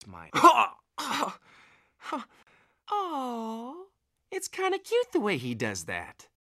mine. Oh, it's kind of cute the way he does that.